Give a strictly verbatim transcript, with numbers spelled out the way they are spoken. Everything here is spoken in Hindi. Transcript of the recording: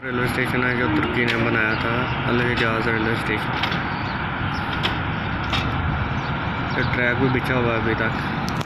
रेलवे स्टेशन है जो तुर्की ने बनाया था, अल हिजाज रेलवे स्टेशन। ट्रैक भी बिछा हुआ है अभी तक।